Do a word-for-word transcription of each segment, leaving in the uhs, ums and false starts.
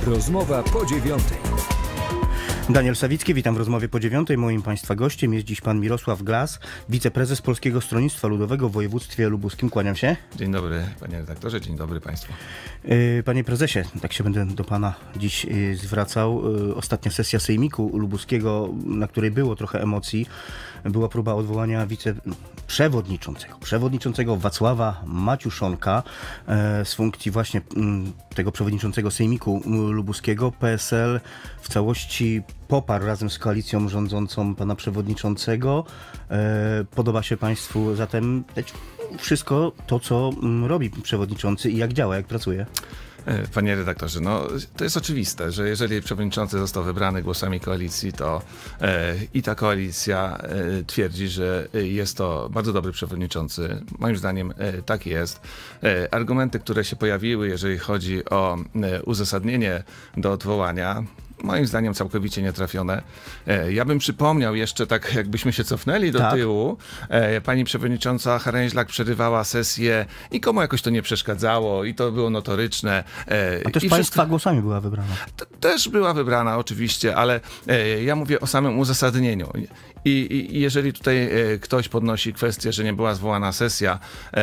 Rozmowa po dziewiątej. Daniel Sawicki, witam w rozmowie po dziewiątej. Moim Państwa gościem jest dziś pan Mirosław Glas, wiceprezes Polskiego Stronnictwa Ludowego w województwie lubuskim. Kłaniam się. Dzień dobry, panie redaktorze, dzień dobry państwu. Panie prezesie, tak się będę do pana dziś zwracał. Ostatnia sesja Sejmiku Lubuskiego, na której było trochę emocji, była próba odwołania wiceprzewodniczącego, przewodniczącego Wacława Maciuszonka z funkcji właśnie tego przewodniczącego Sejmiku Lubuskiego. P S L w całości poparł razem z koalicją rządzącą pana przewodniczącego. Podoba się państwu zatem wszystko to, co robi przewodniczący i jak działa, jak pracuje? Panie redaktorze, no to jest oczywiste, że jeżeli przewodniczący został wybrany głosami koalicji, to e, i ta koalicja e, twierdzi, że jest to bardzo dobry przewodniczący. Moim zdaniem e, tak jest. E, argumenty, które się pojawiły, jeżeli chodzi o e, uzasadnienie do odwołania, moim zdaniem całkowicie nietrafione. Ja bym przypomniał jeszcze, tak jakbyśmy się cofnęli do tak. tyłu, pani przewodnicząca Haręźlak przerywała sesję, nikomu jakoś to nie przeszkadzało i to było notoryczne. A też I państwa wszystko... głosami była wybrana. Też była wybrana oczywiście, ale ja mówię o samym uzasadnieniu. I, I jeżeli tutaj ktoś podnosi kwestię, że nie była zwołana sesja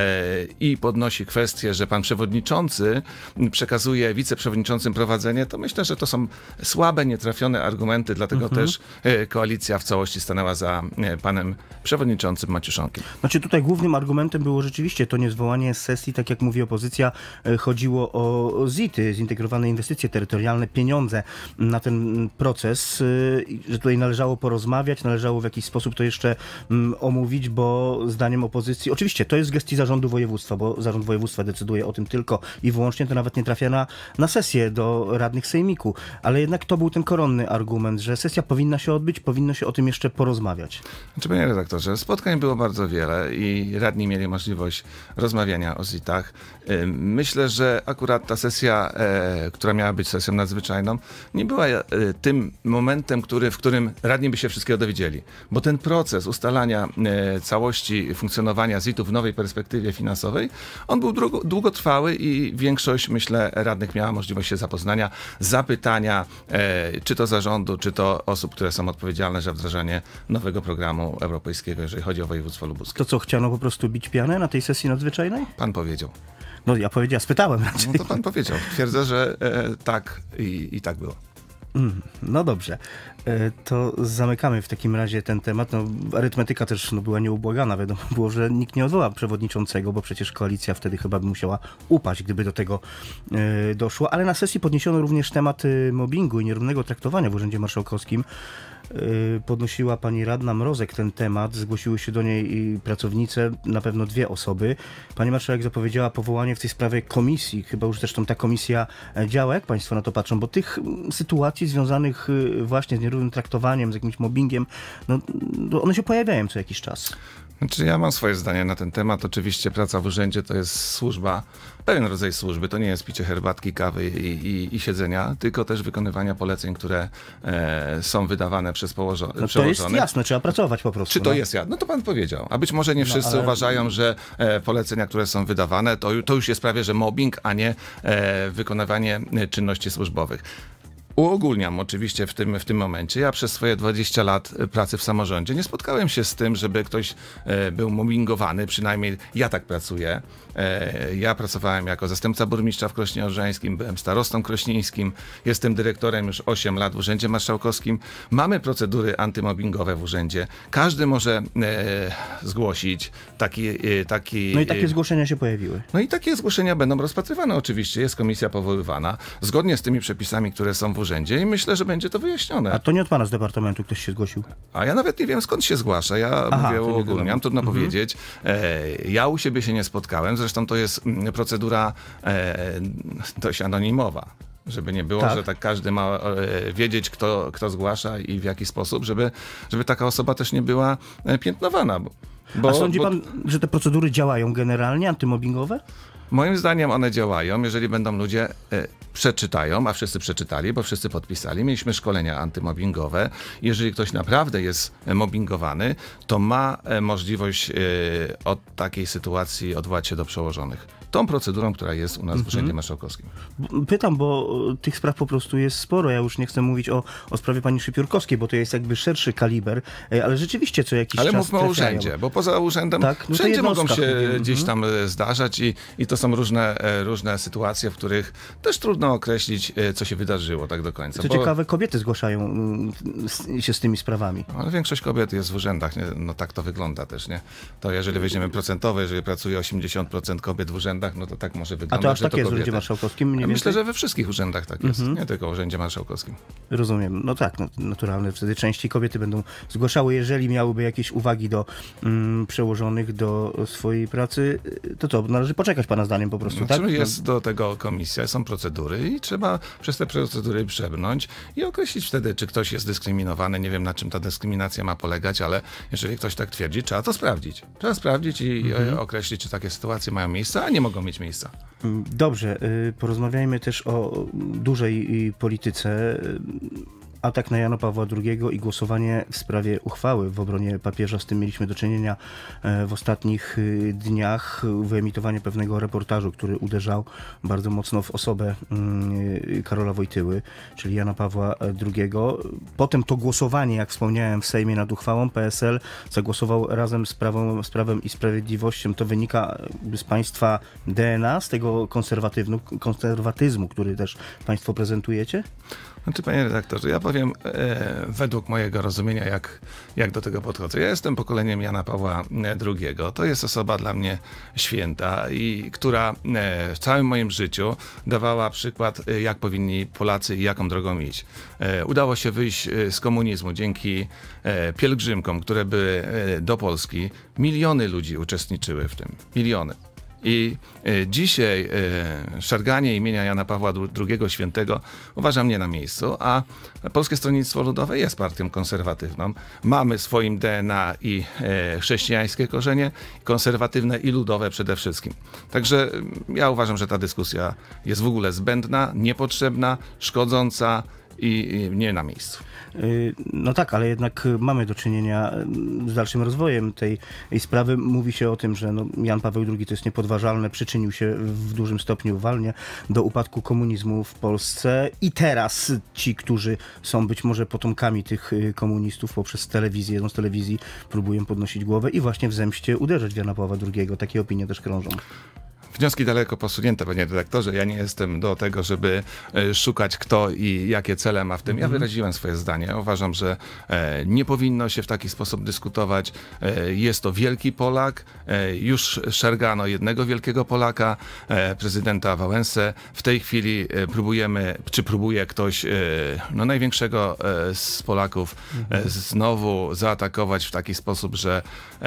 i podnosi kwestię, że pan przewodniczący przekazuje wiceprzewodniczącym prowadzenie, to myślę, że to są słabe, nietrafione argumenty, dlatego mhm. też koalicja w całości stanęła za panem przewodniczącym Maciuszonkiem. Znaczy tutaj głównym argumentem było rzeczywiście to niezwołanie sesji, tak jak mówi opozycja, chodziło o Z I T-y, zintegrowane inwestycje terytorialne, pieniądze na ten proces, że tutaj należało porozmawiać, należało w jakiś sposób to jeszcze omówić, bo zdaniem opozycji, oczywiście to jest w gestii zarządu województwa, bo zarząd województwa decyduje o tym tylko i wyłącznie, to nawet nie trafia na, na sesję do radnych sejmiku, ale jednak to był ten koronny argument, że sesja powinna się odbyć, powinno się o tym jeszcze porozmawiać. Znaczy, panie redaktorze, spotkań było bardzo wiele i radni mieli możliwość rozmawiania o Z I T-ach. Myślę, że akurat ta sesja, e, która miała być sesją nadzwyczajną, nie była e, tym momentem, który, w którym radni by się wszystkiego dowiedzieli. Bo ten proces ustalania e, całości funkcjonowania Z I T-ów w nowej perspektywie finansowej, on był długo, długotrwały i większość, myślę, radnych miała możliwość się zapoznania, zapytania, e, czy to zarządu, czy to osób, które są odpowiedzialne za wdrażanie nowego programu europejskiego, jeżeli chodzi o województwo lubuskie. To co, chciano po prostu bić pianę na tej sesji nadzwyczajnej? Pan powiedział. No ja powiedziałem, spytałem raczej. No to pan powiedział. Twierdzę, że e, tak i, i tak było. Mm, no dobrze, e, to zamykamy w takim razie ten temat. No, arytmetyka też no, była nieubłagana. Wiadomo było, że nikt nie odwoła przewodniczącego, bo przecież koalicja wtedy chyba by musiała upaść, gdyby do tego e, doszło. Ale na sesji podniesiono również temat mobbingu i nierównego traktowania w Urzędzie Marszałkowskim. Podnosiła pani radna Mrozek ten temat, zgłosiły się do niej pracownice, na pewno dwie osoby. Pani marszałek zapowiedziała powołanie w tej sprawie komisji, chyba już zresztą ta komisja działa. Jak państwo na to patrzą? Bo tych sytuacji związanych właśnie z nierównym traktowaniem, z jakimś mobbingiem, no, one się pojawiają co jakiś czas. Znaczy, ja mam swoje zdanie na ten temat. Oczywiście praca w urzędzie to jest służba, pewien rodzaj służby. To nie jest picie herbatki, kawy i, i, i siedzenia, tylko też wykonywania poleceń, które e, są wydawane przez położo- no przełożonych. To jest jasne, trzeba pracować po prostu. Czy to no? jest jasne? No to pan powiedział. A być może nie wszyscy no, ale... uważają, że e, polecenia, które są wydawane, to, to już jest prawie, że mobbing, a nie e, wykonywanie czynności służbowych. Uogólniam oczywiście w tym, w tym momencie. Ja przez swoje dwadzieścia lat pracy w samorządzie nie spotkałem się z tym, żeby ktoś e, był mobbingowany, przynajmniej ja tak pracuję. E, ja pracowałem jako zastępca burmistrza w Krośnie Odrzańskim, byłem starostą krośnieńskim, jestem dyrektorem już osiem lat w Urzędzie Marszałkowskim. Mamy procedury antymobbingowe w urzędzie. Każdy może e, zgłosić taki, e, taki... No i takie zgłoszenia się pojawiły. No i takie zgłoszenia będą rozpatrywane oczywiście. Jest komisja powoływana, zgodnie z tymi przepisami, które są w urzędzie i myślę, że będzie to wyjaśnione. A to nie od pana z departamentu ktoś się zgłosił? A ja nawet nie wiem, skąd się zgłasza. Ja Aha, mówię uogólniam, trudno mhm. powiedzieć. E, ja u siebie się nie spotkałem, zresztą to jest procedura e, dość anonimowa. Żeby nie było, tak. że tak każdy ma e, wiedzieć, kto, kto zgłasza i w jaki sposób, żeby, żeby taka osoba też nie była e, piętnowana. Bo, A sądzi bo... pan, że te procedury działają generalnie, antymobbingowe? Moim zdaniem one działają, jeżeli będą ludzie e, przeczytają, a wszyscy przeczytali, bo wszyscy podpisali. Mieliśmy szkolenia antymobbingowe. Jeżeli ktoś naprawdę jest mobbingowany, to ma e, możliwość e, od takiej sytuacji odwołać się do przełożonych. tą procedurą, która jest u nas w Urzędzie Marszałkowskim. Pytam, bo tych spraw po prostu jest sporo. Ja już nie chcę mówić o, o sprawie pani Szypiórkowskiej, bo to jest jakby szerszy kaliber, ale rzeczywiście co jakiś ale czas mówmy o urzędzie, bo poza urzędem tak? No wszędzie mogą się mówię. gdzieś tam zdarzać i, i to są różne, różne sytuacje, w których też trudno określić, co się wydarzyło tak do końca. Co bo... ciekawe, kobiety zgłaszają się z tymi sprawami. Ale większość kobiet jest w urzędach, nie? No tak to wygląda też, nie? To jeżeli weźmiemy procentowe, jeżeli pracuje osiemdziesiąt procent kobiet w urzędach, no to tak może wyglądać. A to aż że tak to jest w kobiety. Urzędzie Marszałkowskim? Mniej Ja więcej? myślę, że we wszystkich urzędach tak jest, Mhm. nie tylko w Urzędzie Marszałkowskim. Rozumiem. No tak, no, naturalne. Wtedy częściej kobiety będą zgłaszały, jeżeli miałyby jakieś uwagi do mm, przełożonych do swojej pracy, to co, należy poczekać pana zdaniem po prostu, Znaczy tak? jest do tego komisja, są procedury i trzeba przez te procedury przebrnąć i określić wtedy, czy ktoś jest dyskryminowany. Nie wiem, na czym ta dyskryminacja ma polegać, ale jeżeli ktoś tak twierdzi, trzeba to sprawdzić. Trzeba sprawdzić i mhm. określić, czy takie sytuacje mają miejsce, a nie mogą mieć miejsca. Dobrze, porozmawiajmy też o dużej polityce. Atak na Jana Pawła drugiego i głosowanie w sprawie uchwały w obronie papieża. Z tym mieliśmy do czynienia w ostatnich dniach. Wyemitowanie pewnego reportażu, który uderzał bardzo mocno w osobę Karola Wojtyły, czyli Jana Pawła drugiego. Potem to głosowanie, jak wspomniałem, w Sejmie nad uchwałą. P S L zagłosował razem z Prawem, z Prawem i Sprawiedliwością. To wynika z państwa D N A, z tego konserwatyzmu, który też państwo prezentujecie? Znaczy, panie redaktorze, ja powiem e, według mojego rozumienia, jak, jak do tego podchodzę. Ja jestem pokoleniem Jana Pawła drugiego. To jest osoba dla mnie święta i która e, w całym moim życiu dawała przykład, e, jak powinni Polacy i jaką drogą iść. E, udało się wyjść z komunizmu dzięki e, pielgrzymkom, które były e, do Polski. Miliony ludzi uczestniczyły w tym. Miliony. I e, dzisiaj e, szarganie imienia Jana Pawła drugiego Świętego uważam nie na miejscu, a Polskie Stronnictwo Ludowe jest partią konserwatywną. Mamy w swoim D N A i e, chrześcijańskie korzenie, konserwatywne i ludowe przede wszystkim. Także ja uważam, że ta dyskusja jest w ogóle zbędna, niepotrzebna, szkodząca i, i nie na miejscu. No tak, ale jednak mamy do czynienia z dalszym rozwojem tej, tej sprawy. Mówi się o tym, że no Jan Paweł drugi to jest niepodważalne, przyczynił się w dużym stopniu walnie do upadku komunizmu w Polsce i teraz ci, którzy są być może potomkami tych komunistów poprzez telewizję, jedną z telewizji próbują podnosić głowę i właśnie w zemście uderzać w Jana Pawła drugiego. Takie opinie też krążą. Wnioski daleko posunięte, panie redaktorze. Ja nie jestem do tego, żeby szukać kto i jakie cele ma w tym. Ja wyraziłem swoje zdanie. Uważam, że nie powinno się w taki sposób dyskutować. Jest to wielki Polak. Już szargano jednego wielkiego Polaka, prezydenta Wałęsę. W tej chwili próbujemy, czy próbuje ktoś no, największego z Polaków mhm. znowu zaatakować w taki sposób, że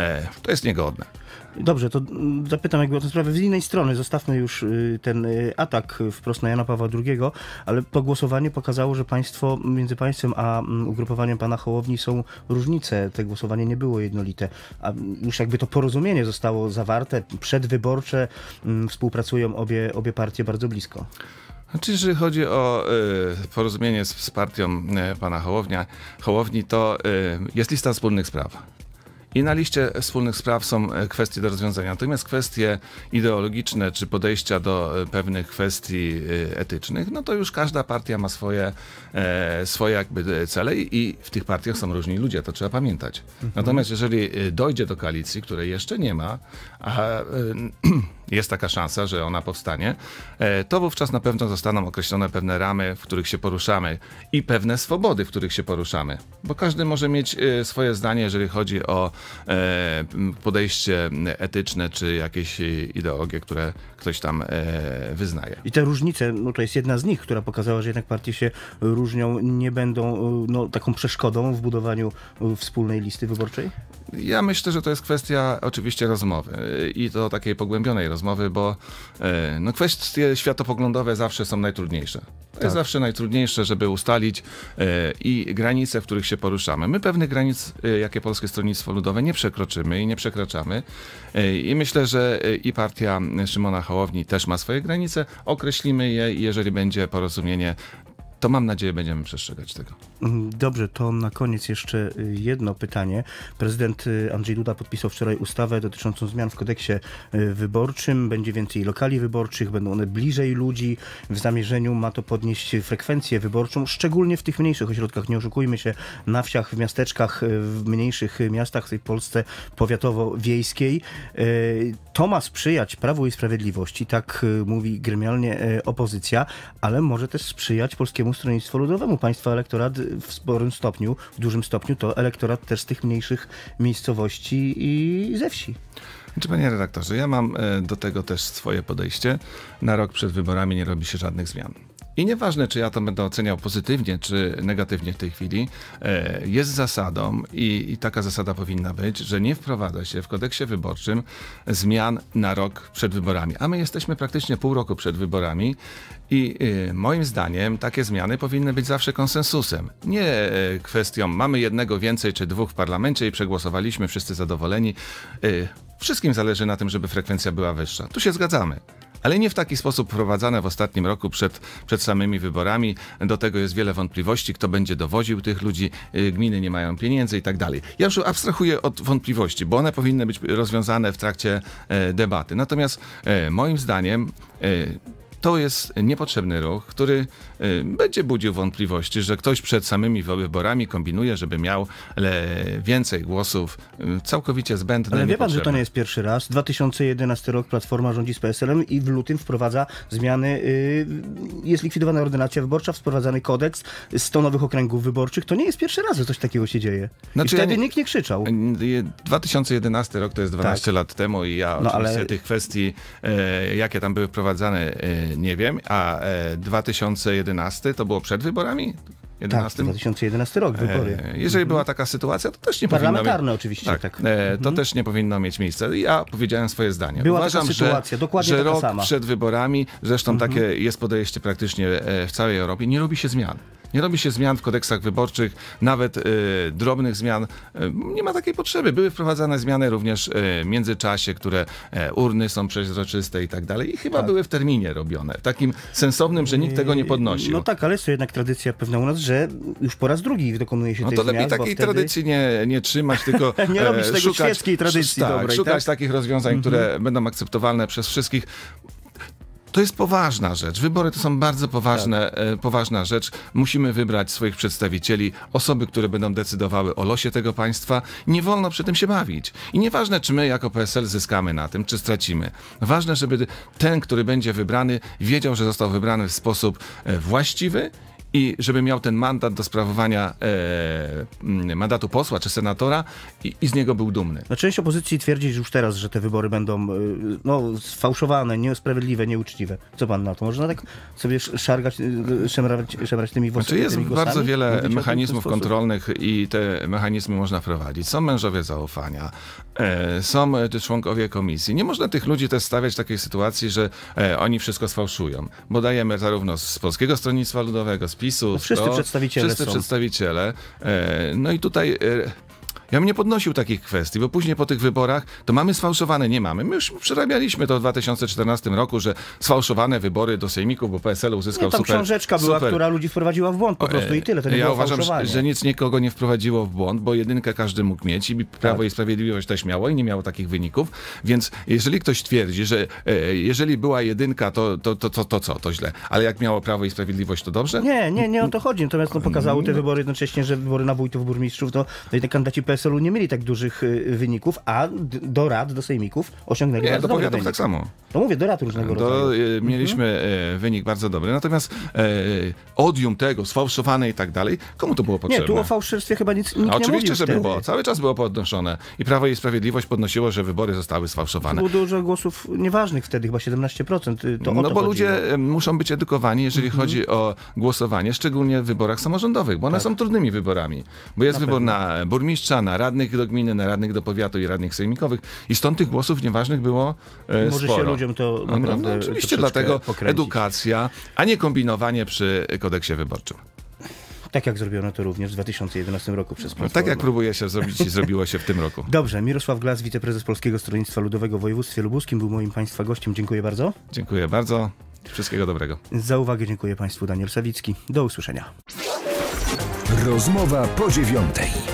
to jest niegodne. Dobrze, to zapytam jakby o tę sprawę z innej strony. Zostawmy już ten atak wprost na Jana Pawła drugiego, ale to głosowanie pokazało, że państwo, między państwem a ugrupowaniem pana Hołowni są różnice. To głosowanie nie było jednolite, a już jakby to porozumienie zostało zawarte, przedwyborcze, współpracują obie, obie partie bardzo blisko. Znaczy, jeżeli chodzi o y, porozumienie z, z partią y, pana Hołownia, Hołowni, to y, jest lista wspólnych spraw. I na liście wspólnych spraw są kwestie do rozwiązania. Natomiast kwestie ideologiczne czy podejścia do pewnych kwestii etycznych, no to już każda partia ma swoje, e, swoje jakby cele i w tych partiach są różni ludzie, to trzeba pamiętać. Mhm. Natomiast jeżeli dojdzie do koalicji, której jeszcze nie ma, a e, jest taka szansa, że ona powstanie, e, to wówczas na pewno zostaną określone pewne ramy, w których się poruszamy i pewne swobody, w których się poruszamy. Bo każdy może mieć e, swoje zdanie, jeżeli chodzi o e, podejście etyczne, czy jakieś ideologie, które ktoś tam e, wyznaje. I te różnice, no to jest jedna z nich, która pokazała, że jednak partie się różnią, nie będą no, taką przeszkodą w budowaniu wspólnej listy wyborczej? Ja myślę, że to jest kwestia oczywiście rozmowy i to takiej pogłębionej rozmowy, bo e, no, kwestie światopoglądowe zawsze są najtrudniejsze. To tak. jest zawsze najtrudniejsze, żeby ustalić e, i granice, w których się poruszamy. My pewnych granic, e, jakie Polskie Stronnictwo Ludowe, nie przekroczymy i nie przekraczamy. E, I myślę, że e, i partia Szymona Hołowni też ma swoje granice. Określimy je i jeżeli będzie porozumienie, to mam nadzieję będziemy przestrzegać tego. Dobrze, to na koniec jeszcze jedno pytanie. Prezydent Andrzej Duda podpisał wczoraj ustawę dotyczącą zmian w kodeksie wyborczym. Będzie więcej lokali wyborczych, będą one bliżej ludzi. W zamierzeniu ma to podnieść frekwencję wyborczą, szczególnie w tych mniejszych ośrodkach. Nie oszukujmy się, na wsiach, w miasteczkach, w mniejszych miastach w tej Polsce powiatowo-wiejskiej. To ma sprzyjać Prawu i Sprawiedliwości, tak mówi gremialnie opozycja, ale może też sprzyjać Polskiemu Stronnictwu Ludowemu. Państwa elektorat w sporym stopniu, w dużym stopniu to elektorat też z tych mniejszych miejscowości i ze wsi. Znaczy, panie redaktorze, ja mam do tego też swoje podejście. Na rok przed wyborami nie robi się żadnych zmian. I nieważne, czy ja to będę oceniał pozytywnie, czy negatywnie w tej chwili, jest zasadą i, i taka zasada powinna być, że nie wprowadza się w kodeksie wyborczym zmian na rok przed wyborami. A my jesteśmy praktycznie pół roku przed wyborami i y, moim zdaniem takie zmiany powinny być zawsze konsensusem. Nie y, kwestią mamy jednego więcej czy dwóch w parlamencie i przegłosowaliśmy, wszyscy zadowoleni. Y, wszystkim zależy na tym, żeby frekwencja była wyższa. Tu się zgadzamy. Ale nie w taki sposób prowadzane w ostatnim roku przed, przed samymi wyborami. Do tego jest wiele wątpliwości, kto będzie dowoził tych ludzi, gminy nie mają pieniędzy i tak dalej. Ja już abstrahuję od wątpliwości, bo one powinny być rozwiązane w trakcie e, debaty. Natomiast e, moim zdaniem e, to jest niepotrzebny ruch, który y, będzie budził wątpliwości, że ktoś przed samymi wyborami kombinuje, żeby miał le, więcej głosów, y, całkowicie zbędne. Ale wie pan, że to nie jest pierwszy raz. dwa tysiące jedenasty rok Platforma rządzi z P S L-em i w lutym wprowadza zmiany. Y, jest likwidowana ordynacja wyborcza, wprowadzany kodeks, sto nowych okręgów wyborczych. To nie jest pierwszy raz, że coś takiego się dzieje. Znaczy, I wtedy ja nie, nikt nie krzyczał. dwa tysiące jedenasty rok to jest dwanaście tak. lat temu i ja no, oczywiście ale... tych kwestii, e, jakie tam były wprowadzane, e, nie wiem, a e, dwa tysiące jedenasty to było przed wyborami? jedenastym? Tak, dwa tysiące jedenasty rok, wybory. E, jeżeli mhm. była taka sytuacja, to też nie Parlamentarne powinno mieć... oczywiście, tak. tak. E, to mhm. też nie powinno mieć miejsca. Ja powiedziałem swoje zdanie. Była Uważam, taka sytuacja, że, dokładnie że taka rok sama. przed wyborami, zresztą mhm. takie jest podejście praktycznie w całej Europie, nie robi się zmian. Nie robi się zmian w kodeksach wyborczych, nawet y, drobnych zmian. Y, nie ma takiej potrzeby. Były wprowadzane zmiany również y, w międzyczasie, które y, urny są przezroczyste i tak dalej. I chyba tak. były w terminie robione. Takim sensownym, że nikt tego nie podnosił. No tak, ale jest to jednak tradycja pewna u nas, że już po raz drugi dokonuje się no tej to lepiej zmian, takiej wtedy... tradycji nie, nie trzymać, tylko nie robić tego szukać, świeckiej tradycji tak, dobrej. Szukać tak? takich rozwiązań, mhm. które będą akceptowalne przez wszystkich. To jest poważna rzecz. Wybory to są bardzo poważne, tak. e, poważna rzecz. Musimy wybrać swoich przedstawicieli, osoby, które będą decydowały o losie tego państwa. Nie wolno przy tym się bawić. I nieważne, czy my jako P S L zyskamy na tym, czy stracimy. Ważne, żeby ten, który będzie wybrany, wiedział, że został wybrany w sposób e, właściwy i żeby miał ten mandat do sprawowania e, mandatu posła czy senatora i, i z niego był dumny. No, część opozycji twierdzi już teraz, że te wybory będą no, sfałszowane, niesprawiedliwe, nieuczciwe. Co pan na to? Można tak sobie szargać, szemrać, szemrać tymi włosami? Znaczy jest tymi bardzo wiele Mówić mechanizmów kontrolnych i te mechanizmy można wprowadzić. Są mężowie zaufania, e, są członkowie komisji. Nie można tych ludzi też stawiać w takiej sytuacji, że e, oni wszystko sfałszują, bo dajemy zarówno z Polskiego Stronnictwa Ludowego, z PiSu, no wszyscy to, przedstawiciele wszyscy są. przedstawiciele. E, no i tutaj... E, Ja bym nie podnosił takich kwestii, bo później po tych wyborach to mamy sfałszowane, nie mamy. My już przerabialiśmy to w dwa tysiące czternastym roku, że sfałszowane wybory do sejmików, bo P S L uzyskał nie, tam super... książeczka była, super. która ludzi wprowadziła w błąd po prostu i tyle. To nie ja było uważam, że, że nic nikogo nie wprowadziło w błąd, bo jedynkę każdy mógł mieć i Prawo tak. i Sprawiedliwość też miało i nie miało takich wyników. Więc jeżeli ktoś twierdzi, że e, jeżeli była jedynka, to, to, to, to, to co? To źle. Ale jak miało Prawo i Sprawiedliwość, to dobrze? Nie, nie, nie o to chodzi. Natomiast no, pokazały te wybory jednocześnie, że wybory na wójtów, burmistrzów, to te kandydaci P S L-u nie mieli tak dużych wyników, a do rad, do sejmików osiągnęli nie, bardzo do dobry powiatów tak samo. To mówię, do rad różnego do, rodzaju. E, mieliśmy mhm. e, wynik bardzo dobry. Natomiast e, odium tego, sfałszowane i tak dalej, komu to było potrzebne? Nie, tu o fałszerstwie chyba nic nikt nie Oczywiście, że wtedy. było. Cały czas było podnoszone. I Prawo i Sprawiedliwość podnosiło, że wybory zostały sfałszowane. Było dużo głosów nieważnych wtedy, chyba siedemnaście procent. To no o to bo chodziło. ludzie muszą być edukowani, jeżeli mhm. chodzi o głosowanie, szczególnie w wyborach samorządowych, bo one tak. są trudnymi wyborami. Bo jest na wybór pewno. na burmistrza, na radnych do gminy, na radnych do powiatu i radnych sejmikowych. I stąd tych głosów nieważnych było e, Może sporo. się ludziom to naprawdę no, no, oczywiście dlatego pokręcić. Edukacja, a nie kombinowanie przy kodeksie wyborczym. Tak jak zrobiono to również w dwa tysiące jedenastym roku przez Platformę. Tak jak próbuje się zrobić i zrobiło się w tym roku. Dobrze, Mirosław Glas, wiceprezes Polskiego Stronnictwa Ludowego w województwie lubuskim, był moim państwa gościem. Dziękuję bardzo. Dziękuję bardzo. Wszystkiego dobrego. Za uwagę dziękuję Państwu. Daniel Sawicki. Do usłyszenia. Rozmowa po dziewiątej.